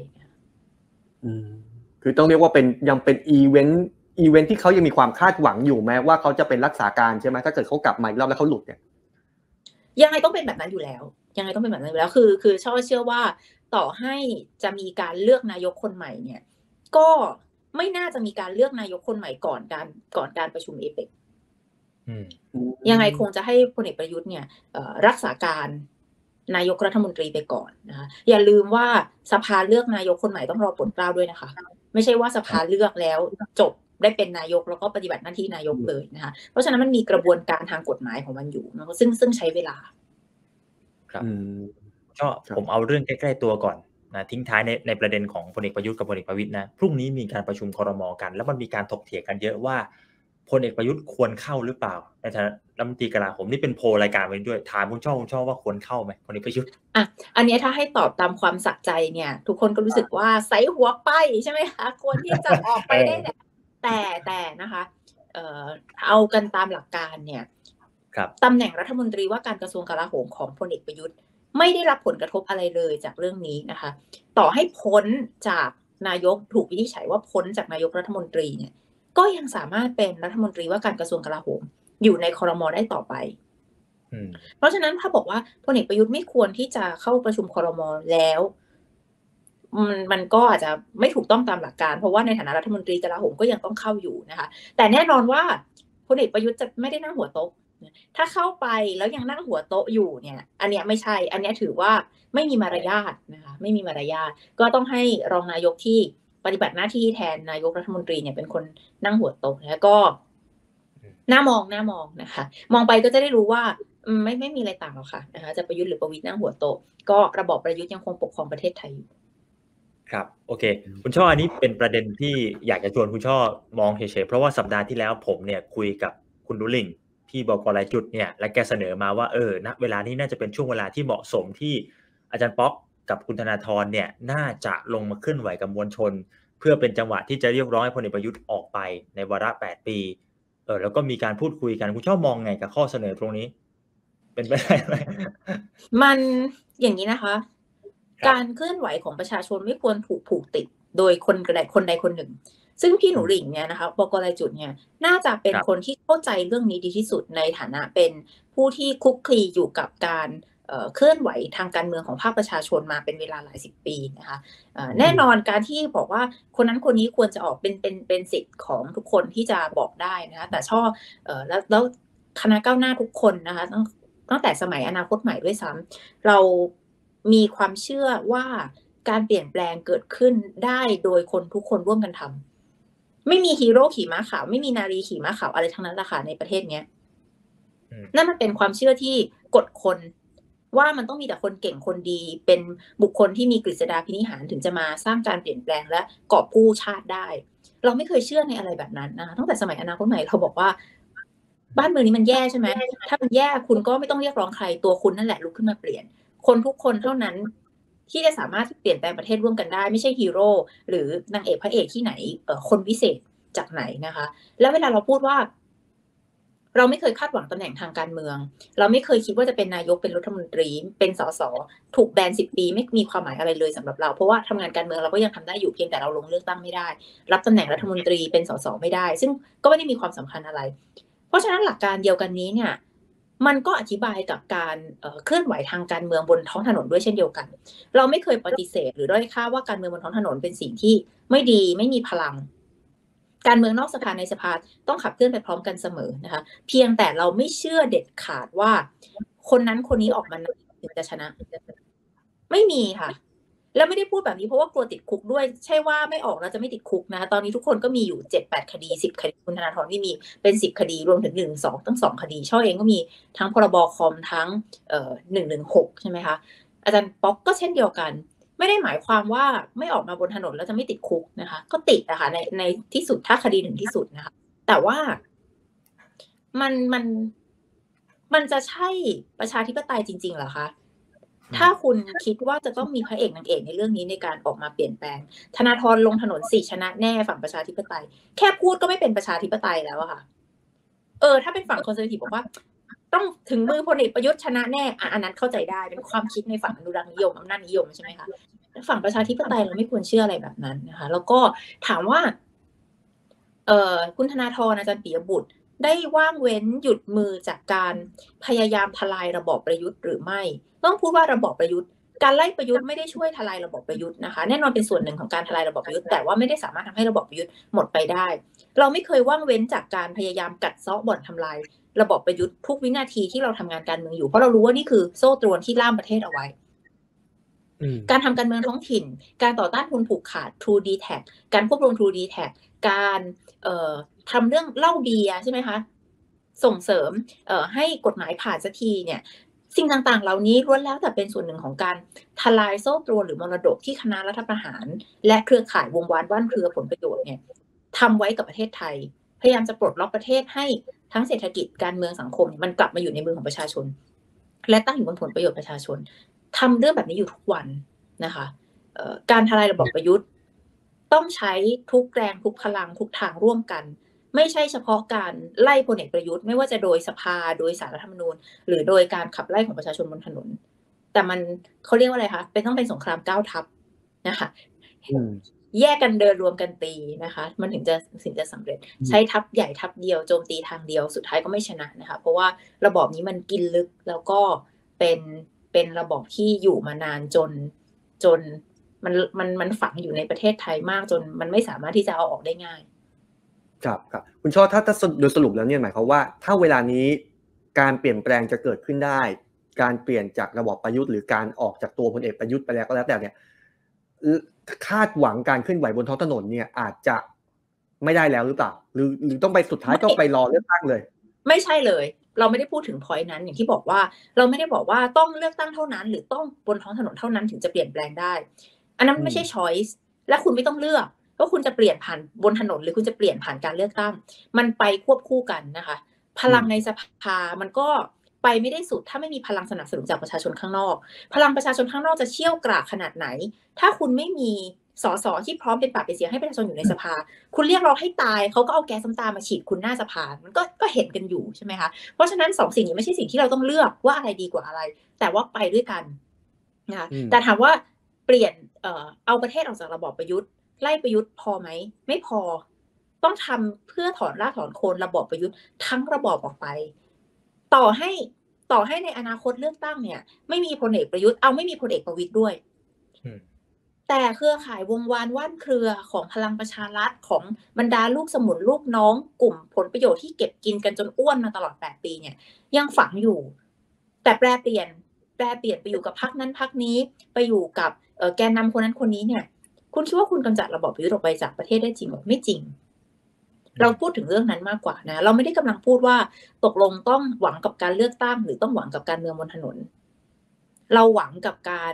คือต้องเรียกว่ายังเป็นอีเวนต์ที่เขายังมีความคาดหวังอยู่แม้ว่าเขาจะเป็นรักษาการใช่ไหมถ้าเกิดเขากลับมาอีกรอบแล้วเขาหลุดเนี่ยยังไงต้องเป็นแบบนั้นอยู่แล้วคือเชื่อว่าต่อให้จะมีการเลือกนายกคนใหม่เนี่ยก็ไม่น่าจะมีการเลือกนายกคนใหม่ก่อนการประชุมเอเปกยังไงคงจะให้พลเอกประยุทธ์เนี่ยรักษาการนายกรัฐมนตรีไปก่อนนะคะอย่าลืมว่าสภาเลือกนายกคนใหม่ต้องรอโปรดเกล้าด้วยนะคะไม่ใช่ว่าสภาเลือกแล้วจบได้เป็นนายกแล้วก็ปฏิบัติหน้าที่นายกเลยนะคะเพราะฉะนั้นมันมีกระบวนการทางกฎหมายของมันอยู่นะซึ่งใช้เวลาครับก็ผมเอาเรื่องใกล้ๆตัวก่อนนะทิ้งท้ายในประเด็นของพลเอกประยุทธ์กับพลเอกประวิตรนะพรุ่งนี้มีการประชุมครม.กันแล้วมันมีการถกเถียงกันเยอะว่าพลเอกประยุทธ์ควรเข้าหรือเปล่าในฐานะรัฐมนตรีกลาโหมนี่เป็นโพลรายการไว้ด้วยถามคุณช่อว่าควรเข้าไหมพลเอกประยุทธ์อันนี้ถ้าให้ตอบตามความสะใจเนี่ยทุกคนก็รู้สึกว่าใส่หัวไปใช่ไหมคะควรที่จะออกไปได้แต่นะคะเอากันตามหลักการเนี่ยตำแหน่งรัฐมนตรีว่าการกระทรวงกลาโหมของพลเอกประยุทธ์ไม่ได้รับผลกระทบอะไรเลยจากเรื่องนี้นะคะต่อให้พ้นจากนายกถูกวินิจฉัยว่าพ้นจากนายกรัฐมนตรีเนี่ยก็ยังสามารถเป็นรัฐมนตรีว่าการกระทรวงกลาโหมอยู่ในครม.ได้ต่อไปเพราะฉะนั้นถ้าบอกว่าพลเอกประยุทธ์ไม่ควรที่จะเข้าประชุมครม.แล้วมันก็อาจจะไม่ถูกต้องตามหลักการเพราะว่าในฐานะรัฐมนตรีกลาโหมก็ยังต้องเข้าอยู่นะคะแต่แน่นอนว่าพลเอกประยุทธ์จะไม่ได้นั่งหัวโต๊ะถ้าเข้าไปแล้วยังนั่งหัวโต๊ะอยู่เนี่ยอันเนี้ยไม่ใช่อันเนี้ยถือว่าไม่มีมารยาทนะคะไม่มีมารยาทก็ต้องให้รองนายกที่ปฏิบัติหน้าที่แทนนายกรัฐมนตรีเนี่ยเป็นคนนั่งหัวโต๊ะแล้วก็น่ามองนะคะมองไปก็จะได้รู้ว่าไม่มีอะไรต่างหรอกค่ะนะคะจะประยุทธ์หรือประวิตรนั่งหัวโต๊ะก็ระบอบประยุทธ์ยังคงปกครองประเทศไทยอยู่ครับโอเคคุณช่ออันนี้เป็นประเด็นที่อยากจะชวนคุณช่อมองเฉยๆเพราะว่าสัปดาห์ที่แล้วผมเนี่ยคุยกับคุณดุลิงที่บก.รายจุดเนี่ยและแกเสนอมาว่าณเวลานี้น่าจะเป็นช่วงเวลาที่เหมาะสมที่อาจารย์ป๊อกกับคุณธนาธรเนี่ยน่าจะลงมาเคลื่อนไหวกับมวลชนเพื่อเป็นจังหวะที่จะเรียกร้องให้พลเอกประยุทธ์ออกไปในวาระ8 ปีแล้วก็มีการพูดคุยกันคุณช่อมองไงกับข้อเสนอตรงนี้เป็นไปได้ไหมมันอย่างนี้นะคะการเคลื่อนไหวของประชาชนไม่ควรถูกผูกติดโดยคนใดคนหนึ่งซึ่งพี่หนูหลิงเนี่ยนะคะบก.รายจุดเนี่ยน่าจะเป็นคนที่เข้าใจเรื่องนี้ดีที่สุดในฐานะเป็นผู้ที่คุกคลีอยู่กับการเคลื่อนไหวทางการเมืองของภาคประชาชนมาเป็นเวลาหลายสิบปีนะคะแน่นอนการที่บอกว่าคนนั้นคนนี้ควรจะออกเป็นสิทธิ์ของทุกคนที่จะบอกได้นะคะแต่ชอบแล้วคณะก้าวหน้าทุกคนนะคะตั้งแต่สมัยอนาคตใหม่ด้วยซ้ำเรามีความเชื่อว่าการเปลี่ยนแปลงเกิดขึ้นได้โดยคนทุกคนร่วมกันทำไม่มีฮีโร่ขี่ม้าขาวไม่มีนารีขี่ม้าขาวอะไรทั้งนั้นแหละค่ะในประเทศนี้นั่นมันเป็นความเชื่อที่กดคนว่ามันต้องมีแต่คนเก่งคนดีเป็นบุคคลที่มีกฤษฎาภินิหารถึงจะมาสร้างการเปลี่ยนแปลงและกอบกู้ชาติได้เราไม่เคยเชื่อในอะไรแบบนั้นนะตั้งแต่สมัยอนาคตใหม่เราบอกว่าบ้านเมืองนี้มันแย่ใช่ไหมถ้ามันแย่คุณก็ไม่ต้องเรียกร้องใครตัวคุณนั่นแหละลุกขึ้นมาเปลี่ยนคนทุกคนเท่านั้นที่จะสามารถเปลี่ยนแปลงประเทศร่วมกันได้ไม่ใช่ฮีโร่หรือนางเอกพระเอกที่ไหนคนวิเศษจากไหนนะคะแล้วเวลาเราพูดว่าเราไม่เคยคาดหวังตำแหน่งทางการเมืองเราไม่เคยคิดว่าจะเป็นนายกเป็นรัฐมนตรีเป็นสสถูกแบน10 ปีไม่มีความหมายอะไรเลยสำหรับเราเพราะว่าทำงานการเมืองเราก็ยังทำได้อยู่เพียงแต่เราลงเลือกตั้งไม่ได้รับตำแหน่งรัฐมนตรีเป็นสสไม่ได้ซึ่งก็ไม่ได้มีความสำคัญอะไรเพราะฉะนั้นหลักการเดียวกันนี้เนี่ยมันก็อธิบายกับการเคลื่อนไหวทางการเมืองบนท้องถนนด้วยเช่นเดียวกันเราไม่เคยปฏิเสธหรือด้อยค่าว่าการเมืองบนท้องถนนเป็นสิ่งที่ไม่ดีไม่มีพลังการเมืองนอกสภาในสภาต้องขับเคลื่อนไปพร้อมกันเสมอนะคะเพียงแต่เราไม่เชื่อเด็ดขาดว่าคนนั้นคนนี้ออกมาถึงจะชนะไม่มีค่ะแล้วไม่ได้พูดแบบนี้เพราะว่ากลัวติดคุกด้วยใช่ว่าไม่ออกแล้วจะไม่ติดคุกนะคะตอนนี้ทุกคนก็มีอยู่ 7-8 คดี10 คดีคุณธนาธรที่มีเป็น10 คดีรวมถึง1-2ตั้ง2 คดีช่อเองก็มีทั้งพรบคอมทั้ง116ใช่ไหมคะอาจารย์ป๊อกก็เช่นเดียวกันไม่ได้หมายความว่าไม่ออกมาบนถนนแล้วจะไม่ติดคุกนะคะก็ติดนะคะในที่สุดถ้าคดีหนึ่งที่สุดนะคะแต่ว่ามันจะใช่ประชาธิปไตยจริงๆเหรอคะถ้าคุณคิดว่าจะต้องมีพระเอกนางเอกในเรื่องนี้ในการออกมาเปลี่ยนแปลงธนาธรลงถนน4ชนะแน่ฝั่งประชาธิปไตยแค่พูดก็ไม่เป็นประชาธิปไตยแล้วอะค่ะถ้าเป็นฝั่งคอนเซอร์เวทีฟบอกว่าต้องถึงมือพลเอกประยุทธ์ชนะแน่อันนั้นเข้าใจได้เป็นความคิดในฝั่งอนุรักษ์นิยมอำนาจนิยมใช่ไหมคะฝั่งประชาธิปไตยเราไม่ควรเชื่ออะไรแบบนั้นนะคะแล้วก็ถามว่าคุณธนาธรอาจารย์ปิยบุตรได้ว่างเว้นหยุดมือจากการพยายามทลายระบอบประยุทธ์หรือไม่ต้องพูดว่าระบอบประยุทธ์การไล่ประยุทธ์ไม่ได้ช่วยทลายระบอบประยุทธ์นะคะแน่นอนเป็นส่วนหนึ่งของการทลายระบอบประยุทธ์แต่ว่าไม่ได้สามารถทำให้ระบอบประยุทธ์หมดไปได้เราไม่เคยว่างเว้นจากการพยายามกัดเซาะบ่อนทำลายระบอบประยุทธ์ทุกวินาทีที่เราทำงานการเมืองอยู่เพราะเรารู้ว่านี่คือโซ่ตรวนที่ล่ามประเทศเอาไว้การทำการเมืองท้องถิ่นการต่อต้านทุนผูกขาด True D-Tac การควบรวม True D-Tac การทำเรื่องเหล้าเบียร์ใช่ไหมคะส่งเสริมให้กฎหมายผ่านสักทีเนี่ยสิ่งต่างๆเหล่านี้ล้วนแล้วแต่เป็นส่วนหนึ่งของการทลายโซ่ตรวนหรือมรดกที่คณะรัฐประหารและเครือข่ายวงวานว่านเครือผลประโยชน์เนี่ยทำไว้กับประเทศไทยพยายามจะปลดล็อกประเทศให้ทั้งเศรษฐกิจการเมืองสังคมมันกลับมาอยู่ในมือของประชาชนและตั้งอยู่บนผลประโยชน์ประชาชนทำเรื่องแบบนี้อยู่ทุกวันนะคะการทลายระบอบประยุทธ์ต้องใช้ทุกแรงทุกพลังทุกทางร่วมกันไม่ใช่เฉพาะการไล่พลเอกประยุทธ์ไม่ว่าจะโดยสภาโดยศาลรัฐธรรมนูญหรือโดยการขับไล่ของประชาชนบนถนนแต่มันเขาเรียกว่าอะไรคะต้องเป็นสงคราม9 ทัพนะคะแยกกันเดินรวมกันตีนะคะมันถึงจะสำเร็จใช้ทัพใหญ่ทัพเดียวโจมตีทางเดียวสุดท้ายก็ไม่ชนะนะคะเพราะว่าระบอบนี้มันกินลึกแล้วก็เป็นระบอบที่อยู่มานานจนมันฝังอยู่ในประเทศไทยมากจนมันไม่สามารถที่จะเอาออกได้ง่ายครับคุณช่อถ้าโดยสรุปแล้วเนี่ยหมายความว่าถ้าเวลานี้การเปลี่ยนแปลงจะเกิดขึ้นได้การเปลี่ยนจากระบอบประยุทธ์หรือการออกจากตัวพลเอกประยุทธ์ไปแล้วก็แล้วแต่เนี่ยคาดหวังการเคลื่อนไหวบนท้องถนนเนี่ยอาจจะไม่ได้แล้วหรือเปล่าหรือต้องไปสุดท้ายต้องไปรอเลือกตั้งเลยไม่ใช่เลยเราไม่ได้พูดถึง point นั้นอย่างที่บอกว่าเราไม่ได้บอกว่าต้องเลือกตั้งเท่านั้นหรือต้องบนท้องถนนเท่านั้นถึงจะเปลี่ยนแปลงได้อันนั้นไม่ใช่ choice และคุณไม่ต้องเลือกว่าคุณจะเปลี่ยนผ่านบนถนนหรือคุณจะเปลี่ยนผ่านการเลือกตั้งมันไปควบคู่กันนะคะพลังในสภามันก็ไปไม่ได้สุดถ้าไม่มีพลังสนับสนุนจากประชาชนข้างนอกพลังประชาชนข้างนอกจะเชี่ยวกรากขนาดไหนถ้าคุณไม่มีสสที่พร้อมเป็นปากเป็นเสียงให้ประชาชนอยู่ในสภาคุณเรียกร้องให้ตายเขาก็เอาแก๊สน้ำตามาฉีดคุณหน้าสภามันก็เห็นกันอยู่ใช่ไหมคะเพราะฉะนั้น2 สิ่งนี้ไม่ใช่สิ่งที่เราต้องเลือกว่าอะไรดีกว่าอะไรแต่ว่าไปด้วยกันนะคะแต่ถามว่าเปลี่ยนเอาประเทศออกจากระบอบประยุทธ์ไล่ประยุทธ์พอไหมไม่พอต้องทำเพื่อถอนรากถอนโคนระบอบประยุทธ์ทั้งระบอบออกไปต่อให้ในอนาคตเลือกตั้งเนี่ยไม่มีพลเอกประยุทธ์เอาไม่มีพลเอกประวิตรด้วยแต่เครือข่ายวงวานว่านเครือของพลังประชารัฐของบรรดาลูกสมุนลูกน้องกลุ่มผลประโยชน์ที่เก็บกินกันจนอ้วนมาตลอด8 ปีเนี่ยยังฝังอยู่แต่แปรเปลี่ยนไปอยู่กับพรรคนั้นพรรคนี้ไปอยู่กับแกนนำคนนั้นคนนี้เนี่ยคุณคิดว่าคุณกำจัดระบอบประยุทธ์ออกไปจากประเทศได้จริงหรือไม่จริงเราพูดถึงเรื่องนั้นมากกว่านะเราไม่ได้กำลังพูดว่าตกลงต้องหวังกับการเลือกตั้งหรือต้องหวังกับการเมืองบนถนนเราหวังกับการ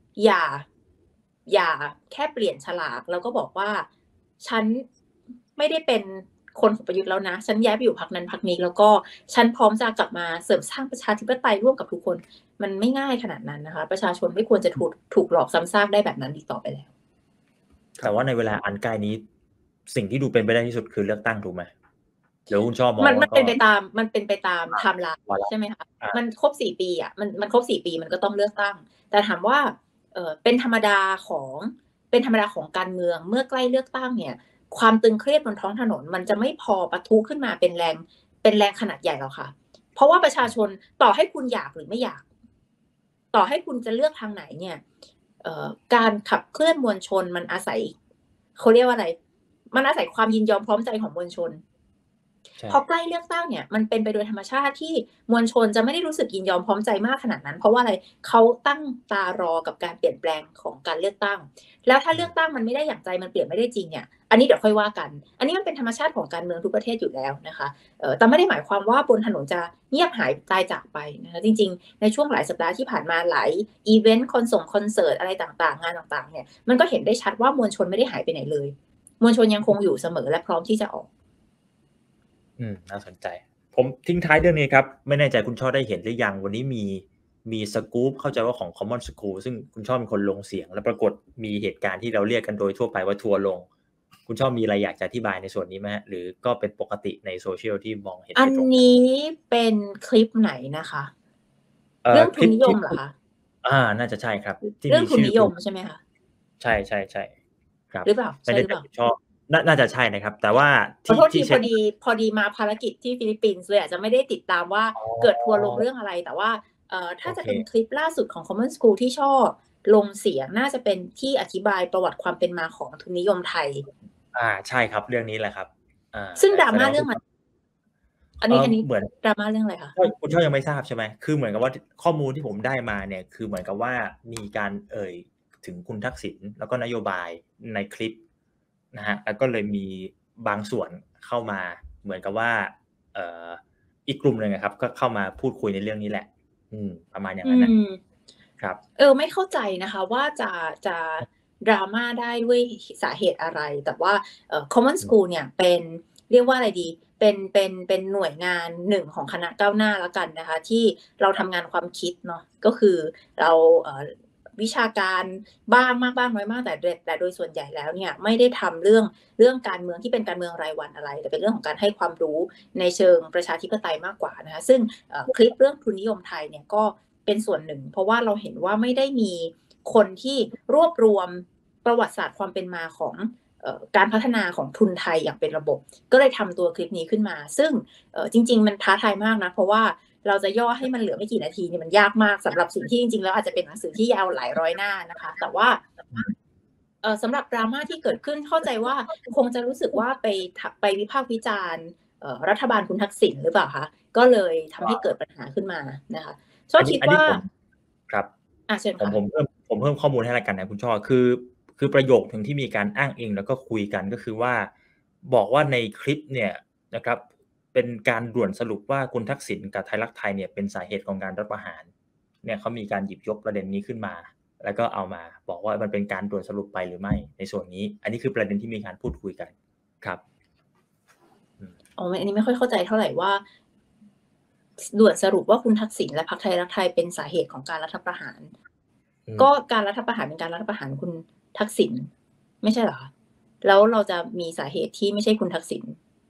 อย่าแค่เปลี่ยนฉลากแล้วก็บอกว่าฉันไม่ได้เป็นคนของประยุทธ์แล้วนะฉันย้ายไปอยู่พรรคนั้นพรรคนี้แล้วก็ฉันพร้อมจะกลับมาเสริมสร้างประชาธิปไตยร่วมกับทุกคนมันไม่ง่ายขนาดนั้นนะคะประชาชนไม่ควรจะถูกหลอกซ้ำซากได้แบบนั้นอีกต่อไปแล้วแต่ว่าในเวลาอันใกล้นี้สิ่งที่ดูเป็นไปได้ที่สุดคือเลือกตั้งถูกไหมเดี๋ยวคุณชอบมองมันเป็นไปตามไทม์ไลน์ใช่ไหมคะมันครบ4 ปีอ่ะมันครบ4 ปีมันก็ต้องเลือกตั้งแต่ถามว่าเป็นธรรมดาของการเมืองเมื่อใกล้เลือกตั้งเนี่ยความตึงเครียดบนท้องถนนมันจะไม่พอปะทุขึ้นมาเป็นแรงขนาดใหญ่หรอกค่ะเพราะว่าประชาชนต่อให้คุณอยากหรือไม่อยากต่อให้คุณจะเลือกทางไหนเนี่ยการขับเคลื่อนมวลชนมันอาศัยเขาเรียกว่าอะไรมันอาศัยความยินยอมพร้อมใจของมวลชนพอใกล้เลือกตั้งเนี่ยมันเป็นไปโดยธรรมชาติที่มวลชนจะไม่ได้รู้สึกยินยอมพร้อมใจมากขนาดนั้นเพราะว่าอะไรเขาตั้งตารอกับการเปลี่ยนแปลงของการเลือกตั้งแล้วถ้าเลือกตั้งมันไม่ได้อย่างใจมันเปลี่ยนไม่ได้จริงเนี่ยอันนี้เดี๋ยวค่อยว่ากันอันนี้มันเป็นธรรมชาติของการเมืองทุกประเทศอยู่แล้วนะคะแต่ไม่ได้หมายความว่าบนถนนจะเงียบหายตายจากไปนะคะจริงๆในช่วงหลายสัปดาห์ที่ผ่านมาหลายอีเวนต์คอนเสิร์ตอะไรต่างๆงานต่างๆเนี่ยมันก็เห็นได้ชัดว่ามวลชนไม่ได้หายไปไหนเลยมวลชนยังคงอยู่เสมอและพร้อมที่จะออกน่าสนใจผมทิ้งท้ายเรื่องนี้ครับไม่แน่ใจคุณช่อได้เห็นหรือยังวันนี้มีมีสกู๊ปเข้าใจว่าของ Common School ซึ่งคุณชอบเป็นคนลงเสียงแล้วปรากฏมีเหตุการณ์ที่เราเรียกกันโดยทั่วไปว่าทัวร์ลงคุณชอบมีอะไรอยากจะอธิบายในส่วนนี้ไหมหรือก็เป็นปกติในโซเชียลที่มองเห็นอันนี้เป็นคลิปไหนนะคะเรื่องทุนนิยมเหรอคะน่าจะใช่ครับเรื่องทุนนิยมใช่ไหมคะใช่ใช่ใช่ครับหรือเปล่าใช่หรือเปล่าชอบน่าจะใช่นะครับแต่ว่าขอโทษทีพอดีมาภารกิจที่ฟิลิปปินส์เลยอาจจะไม่ได้ติดตามว่าเกิดทัวร์ลงเรื่องอะไรแต่ว่าถ้าจะเป็นคลิปล่าสุดของ Common School ที่ชอบลงเสียงน่าจะเป็นที่อธิบายประวัติความเป็นมาของทุนนิยมไทยใช่ครับเรื่องนี้แหละครับซึ่งดราม่าเรื่องอันนี้เหมือนดราม่าเรื่องอะไรคะคุณช่อยังไม่ทราบใช่ไหมคือเหมือนกับว่าข้อมูลที่ผมได้มาเนี่ยคือเหมือนกับว่ามีการถึงคุณทักษิณแล้วก็นโยบายในคลิปนะฮะแล้วก็เลยมีบางส่วนเข้ามาเหมือนกับว่าอีกกลุ่มหนึ่งครับก็เข้ามาพูดคุยในเรื่องนี้แหละประมาณอย่างนั้นนะครับไม่เข้าใจนะคะว่าจะดราม่าได้ด้วยสาเหตุอะไรแต่ว่าCommon School เนี่ยเป็นเรียกว่าอะไรดีเป็นหน่วยงานหนึ่งของคณะก้าวหน้าแล้วกันนะคะที่เราทำงานความคิดเนาะก็คือเราวิชาการบ้างมากบ้างน้อยมากแต่โดยส่วนใหญ่แล้วเนี่ยไม่ได้ทำเรื่องการเมืองที่เป็นการเมืองรายวันอะไรแต่เป็นเรื่องของการให้ความรู้ในเชิงประชาธิปไตยมากกว่านะคะซึ่งคลิปเรื่องทุนนิยมไทยเนี่ยก็เป็นส่วนหนึ่งเพราะว่าเราเห็นว่าไม่ได้มีคนที่รวบรวมประวัติศาสตร์ความเป็นมาของการพัฒนาของทุนไทยอย่างเป็นระบบก็เลยทำตัวคลิปนี้ขึ้นมาซึ่งจริงๆมันท้าทายมากนะเพราะว่าเราจะย่อให้มันเหลือไม่กี่นาทีเนี่ยมันยากมากสำหรับสิ่งที่จริงๆแล้วอาจจะเป็นหนังสือที่ยาวหลายร้อยหน้านะคะแต่ว่าสำหรับดราม่าที่เกิดขึ้นเข้าใจว่าคงจะรู้สึกว่าไปวิพากษ์วิจารณ์รัฐบาลคุณทักษิณหรือเปล่าคะก็เลยทำให้เกิดปัญหาขึ้นมานะคะช่อคิดว่าครับเชิญค่ะผมเพิ่มข้อมูลให้ละกันนะคุณช่อคือประโยคถึงที่มีการอ้างอิงแล้วก็คุยกันก็คือว่าบอกว่าในคลิปเนี่ยนะครับเป็นการด่วนสรุปว่าคุณทักษิณกับไทยรักไทยเนี่ยเป็นสาเหตุของการรัฐประหารเนี่ยเขามีการหยิบยกประเด็นนี้ขึ้นมาแล้วก็เอามาบอกว่ามันเป็นการด่วนสรุปไปหรือไม่ในส่วนนี้อันนี้คือประเด็นที่มีการพูดคุยกันครับอันนี้ไม่ค่อยเข้าใจเท่าไหร่ว่าด่วนสรุปว่าคุณทักษิณและพรรคไทยรักไทยเป็นสาเหตุของการรัฐประหารก็การรัฐประหารเป็นการรัฐประหารคุณทักษิณไม่ใช่เหรอแล้วเราจะมีสาเหตุที่ไม่ใช่คุณทักษิณ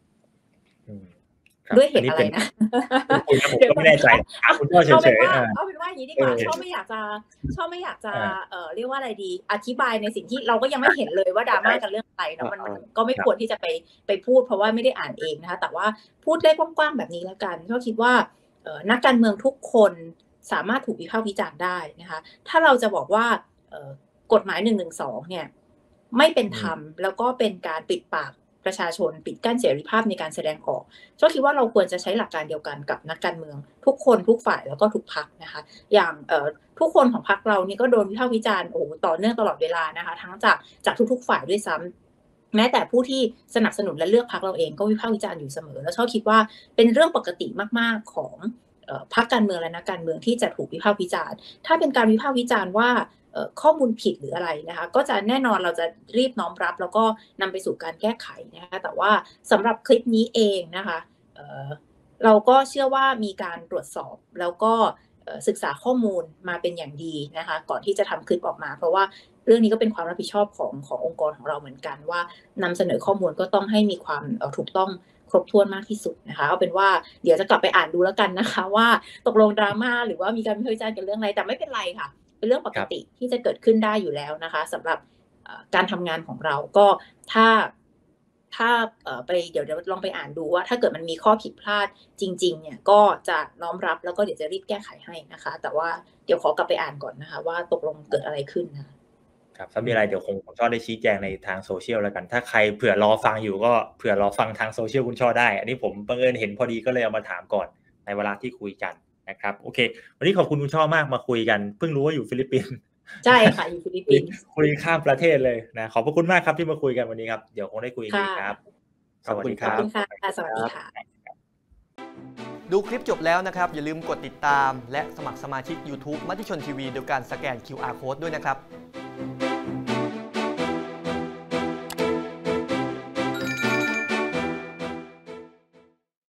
ด้วยเหตุอะไรนะผมก็ไม่แน่ใจคุณพ่อเฉยๆเอาเป็นว่าอย่างนี้ดีกว่าชอบไม่อยากจะเรียกว่าอะไรดีอธิบายในสิ่งที่เราก็ยังไม่เห็นเลยว่าดราม่ากันเรื่องอะไรเนาะมันก็ไม่ควรที่จะไปพูดเพราะว่าไม่ได้อ่านเองนะคะแต่ว่าพูดได้กว้างๆแบบนี้แล้วกันก็คิดว่านักการเมืองทุกคนสามารถถูกวิพากษ์วิจารณ์ได้นะคะถ้าเราจะบอกว่ากฎหมาย112เนี่ยไม่เป็นธรรมแล้วก็เป็นการปิดปากประชาชนปิดกั้นเสรีภาพในการแสดงออกก็คิดว่าเราควรจะใช้หลักการเดียวกันกับนักการเมืองทุกคนทุกฝ่ายแล้วก็ทุกพรรคนะคะอย่างทุกคนของพรรคเรานี่ก็โดนวิพากษ์วิจารณ์ต่อเนื่องตลอดเวลานะคะทั้งจากทุกๆฝ่ายด้วยซ้ำแม้แต่ผู้ที่สนับสนุนและเลือกพรรคเราเองก็วิพากษ์วิจารณ์อยู่เสมอแล้วชอบคิดว่าเป็นเรื่องปกติมากๆของพรรคการเมืองและนักการเมืองที่จะถูกวิพากษ์วิจารณ์ถ้าเป็นการวิพากษ์วิจารณ์ว่าข้อมูลผิดหรืออะไรนะคะก็จะแน่นอนเราจะรีบน้อมรับแล้วก็นำไปสู่การแก้ไขนะคะแต่ว่าสำหรับคลิปนี้เองนะคะเราก็เชื่อว่ามีการตรวจสอบแล้วก็ศึกษาข้อมูลมาเป็นอย่างดีนะคะก่อนที่จะทำคลิปออกมาเพราะว่าเรื่องนี้ก็เป็นความรับผิดชอบขององค์กรของเราเหมือนกันว่านำเสนอข้อมูลก็ต้องให้มีความถูกต้องครบถ้วนมากที่สุดนะคะเอาเป็นว่าเดี๋ยวจะกลับไปอ่านดูแล้วกันนะคะว่าตกลงดราม่าหรือว่ามีการวิพากษ์วิจารณ์กันเรื่องอะไรแต่ไม่เป็นไรค่ะเป็นเรื่องปกติที่จะเกิดขึ้นได้อยู่แล้วนะคะสำหรับการทำงานของเราก็ถ้าไปเดี๋ยวลองไปอ่านดูว่าถ้าเกิดมันมีข้อผิดพลาดจริงๆเนี่ยก็จะน้อมรับแล้วก็เดี๋ยวจะรีบแก้ไขให้นะคะแต่ว่าเดี๋ยวขอกลับไปอ่านก่อนนะคะว่าตกลงเกิดอะไรขึ้นนะครับถ้ามีอะไรเดี๋ยวคงช่อได้ชี้แจงในทางโซเชียลแล้วกันถ้าใครเผื่อรอฟังอยู่ก็เผื่อรอฟังทางโซเชียลคุณช่อได้อันนี้ผมบังเอิญเห็นพอดีก็เลยเอามาถามก่อนในเวลาที่คุยกันนะครับโอเควันนี้ขอบคุณคุณช่อมากมาคุยกันเพิ่งรู้ว่าอยู่ฟิลิปปินส์ใช่ค่ะอยู่ฟิลิปปินส์คุยข้ามประเทศเลยนะขอบคุณมากครับที่มาคุยกันวันนี้ครับเดี๋ยวคงได้คุยกันอีกครับขอบคุณค่ะสวัสดีค่ะดูคลิปจบแล้วนะครับอย่าลืมกดติดตามและสมัครสมาชิก YouTube มติชนทีวีโดยการสแกน QR Code ด้วยนะครับ